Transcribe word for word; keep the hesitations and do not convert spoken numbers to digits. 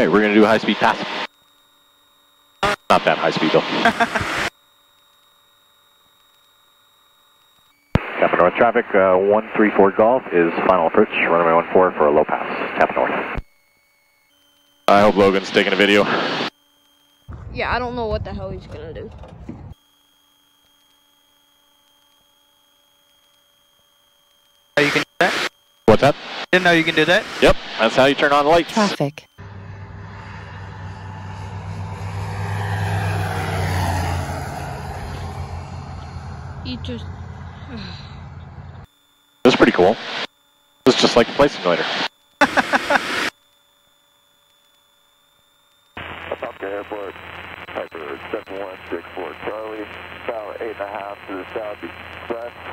Alright, we're going to do a high speed pass. Not that high speed though. Tampa North traffic, uh, one three four Golf is final approach, runway one four for a low pass, Tampa North. I hope Logan's taking a video. Yeah, I don't know what the hell he's gonna do. Oh, you can do that? What's that? Didn't know you can do that? Yep, that's how you turn on the lights. Traffic. He just... This is pretty cool. This is just like the flight simulator. Apopka Airport, Piper seven one six four Charlie, about eight and a half to the southeast.